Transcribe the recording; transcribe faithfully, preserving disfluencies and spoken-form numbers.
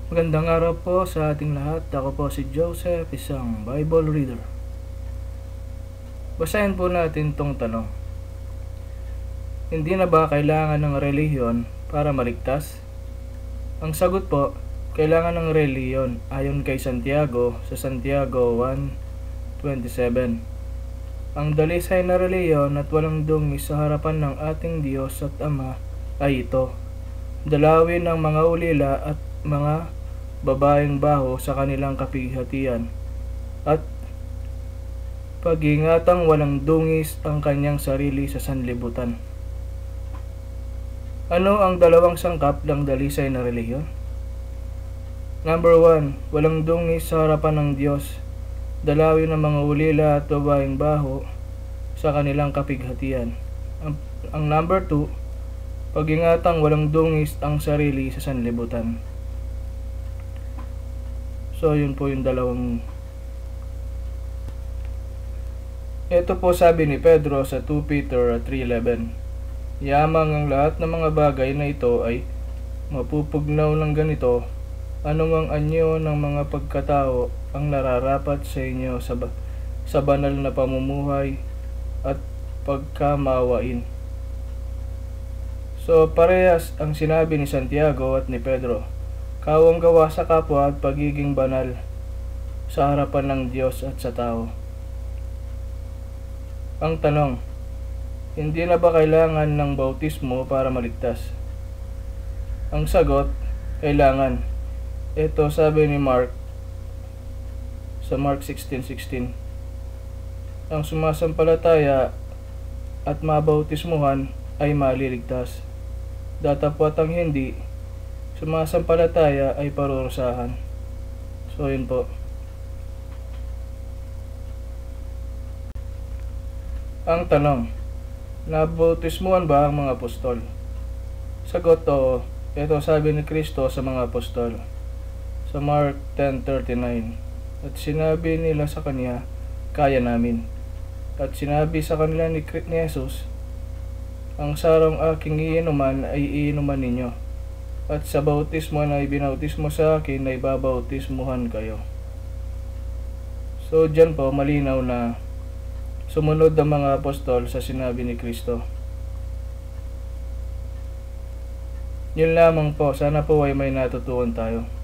Magandang araw po sa ating lahat. Ako po si Joseph, isang Bible reader. Basahin po natin tong tanong. Hindi na ba kailangan ng relihiyon para maligtas? Ang sagot po, kailangan ng relihiyon ayon kay Santiago sa Santiago one twenty-seven. Ang dalisay na relihiyon at walang dumi sa harapan ng ating Diyos at Ama ay ito: dalawin ng mga ulila at mga babaeng baho sa kanilang kapighatian, at pag-ingatang walang dungis ang kanyang sarili sa sanlibutan. Ano ang dalawang sangkap ng dalisay na relihiyon? Number one, walang dungis sa harapan ng Diyos, dalawin ng mga ulila at babaeng baho sa kanilang kapighatian. Ang, ang number two, pag-ingatang walang dungis ang sarili sa sanlibutan. So, yun po yung dalawang. Ito po sabi ni Pedro sa two Peter three eleven. Yamang ang lahat ng mga bagay na ito ay mapupugnaw ng ganito, anumang anyo ng mga pagkatao ang nararapat sa inyo sa, sa banal na pamumuhay at pagkamawain. So, parehas ang sinabi ni Santiago at ni Pedro. Kawang gawa sa kapwa at pagiging banal sa harapan ng Diyos at sa tao. Ang tanong, hindi na ba kailangan ng bautismo para maligtas? Ang sagot, kailangan. Ito sabi ni Mark sa Mark sixteen sixteen. Ang sumasampalataya at mabautismuhan ay maliligtas. Datapwat ang hindi sumasampalataya ay parurusahan. So, yun po. Ang tanong, nabautismuhan ba ang mga apostol? Sagot, oo. Ito sabi ni Kristo sa mga apostol sa Mark ten thirty-nine. At sinabi nila sa kanya, kaya namin. At sinabi sa kanila ni Jesus, ang sarong aking iinuman ay iinuman ninyo, at sa bautismo na ibinautismo sa akin ay babautismuhan kayo. So, dyan po malinaw na sumunod ang mga apostol sa sinabi ni Kristo. Yun lamang po. Sana po ay may natutuhan tayo.